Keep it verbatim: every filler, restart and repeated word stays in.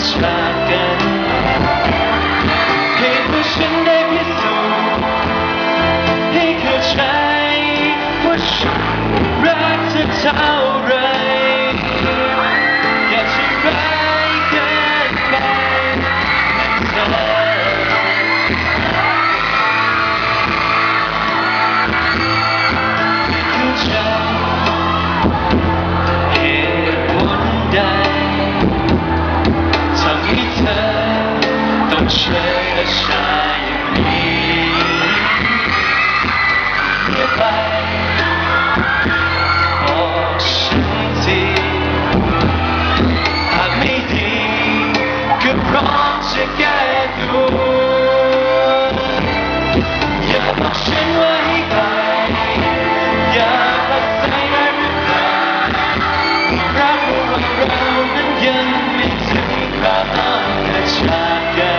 จากกันให้พวกฉันได้พิสูจน์ให้เข้าใจว่าฉันรักเธอเท่าไรอย่าทำร้ายกันไปเธอเหตุผลใดทำให้เธอต้องเชื่อชาอย่างนี้อย่าไปบอกฉันทีหากไม่ดีก็พร้อมจะแก้ตัวอย่าบอกฉันว่าให้ไปอย่าตัดใจได้หรือเปล่ารักของเรานั้นยังไม่ถึงคราวจะจากกัน